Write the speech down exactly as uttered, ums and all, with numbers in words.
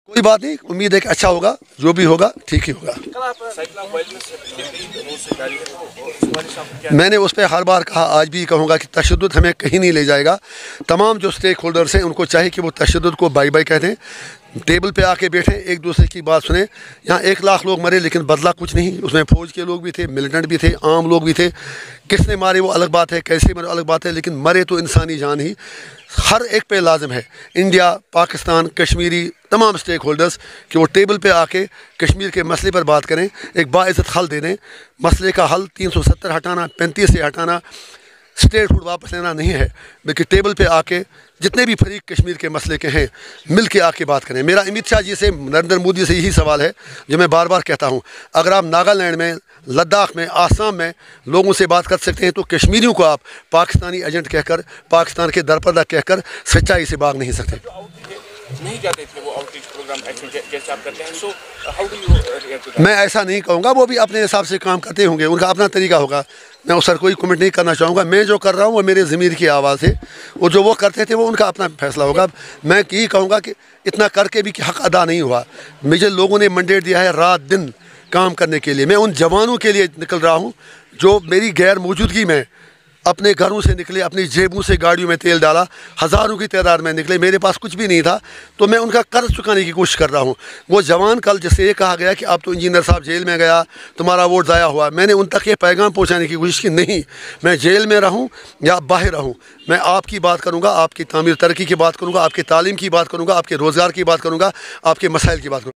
कोई बात नहीं, उम्मीद है कि अच्छा होगा, जो भी होगा ठीक ही होगा। मैंने उस पर हर बार कहा, आज भी कहूँगा कि तशद्दुद हमें कहीं नहीं ले जाएगा। तमाम जो स्टेक होल्डर्स हैं उनको चाहिए कि वो तशद्दुद को बाई बाई कह दें, टेबल पे आके बैठे, एक दूसरे की बात सुने। यहाँ एक लाख लोग मरे लेकिन बदला कुछ नहीं, उसमें फ़ौज के लोग भी थे, मिलिटेंट भी थे, आम लोग भी थे। किसने मारे वो अलग बात है, कैसे मरे अलग बात है, लेकिन मरे तो इंसानी जान ही हर एक पे लाजम है। इंडिया, पाकिस्तान, कश्मीरी तमाम स्टेक होल्डर्स कि वो टेबल पे आके कश्मीर के मसले पर बात करें, एक बाइज़्ज़त हल दे दें। मसले का हल तीन सौ सत्तर हटाना, पैंतीस से हटाना, स्टेट हुड वापस लेना नहीं है, बल्कि टेबल पे आके जितने भी फरीक कश्मीर के मसले के हैं मिल के आके बात करें। मेरा अमित शाह जी से, नरेंद्र मोदी से यही सवाल है जो मैं बार बार कहता हूँ, अगर आप नागालैंड में, लद्दाख में, आसाम में लोगों से बात कर सकते हैं तो कश्मीरियों को आप पाकिस्तानी एजेंट कहकर, पाकिस्तान के दरपर्दा कहकर सच्चाई से भाग नहीं सकते। नहीं जाते थे वो आउटरीच प्रोग्राम एक्चुअली जैसे आप करते हैं, so how do you react to that? मैं ऐसा नहीं कहूँगा, वो भी अपने हिसाब से काम करते होंगे, उनका अपना तरीका होगा। मैं उस पर कोई कमेंट नहीं करना चाहूँगा। मैं जो कर रहा हूँ वो मेरे ज़मीर की आवाज़ है, वो जो वो करते थे वो उनका अपना फैसला होगा। मैं यही कहूँगा कि इतना करके भी कि हक़ अदा नहीं हुआ। मुझे लोगों ने मैंडेट दिया है रात दिन काम करने के लिए। मैं उन जवानों के लिए निकल रहा हूँ जो मेरी गैर मौजूदगी में अपने घरों से निकले, अपनी जेबों से गाड़ियों में तेल डाला, हज़ारों की तादाद में निकले। मेरे पास कुछ भी नहीं था, तो मैं उनका कर्ज चुकाने की कोशिश कर रहा हूँ। वो जवान कल जिससे ये कहा गया कि अब तो इंजीनियर साहब जेल में गया, तुम्हारा वोट ज़ाया हुआ, मैंने उन तक ये पैगाम पहुँचाने की कोशिश की, नहीं मैं जेल में रहूँ या बाहर रहूँ, मैं आपकी बात करूँगा, आपकी तामीर तरक्की की बात करूँगा, आपकी तालीम की बात करूँगा, आपके रोज़गार की बात करूँगा, आपके मसाइल की बात करूँगा।